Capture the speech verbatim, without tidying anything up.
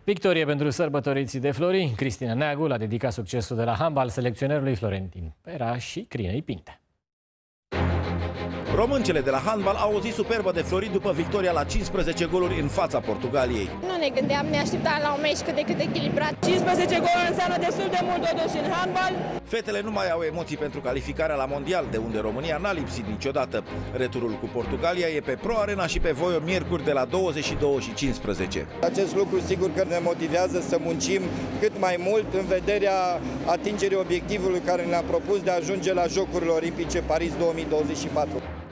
Victorie pentru sărbătoriții de Flori. Cristina Neagu l-a dedicat succesul de la handbal selecționerului Florentin Pera și Crinei Pinte. Româncele de la handbal au o zi superbă de Flori după victoria la cincisprezece goluri în fața Portugaliei. Nu ne gândeam, ne așteptam la un meci cât de cât echilibrat. cincisprezece goluri înseamnă destul de mult totuși în handbal. Fetele nu mai au emoții pentru calificarea la mondial, de unde România n-a lipsit niciodată. Returul cu Portugalia e pe Pro Arena și pe Voio miercuri de la douăzeci și două și cincisprezece. Acest lucru sigur că ne motivează să muncim cât mai mult în vederea atingerii obiectivului care ne-a propus de a ajunge la Jocurile Olimpice Paris două mii douăzeci și patru.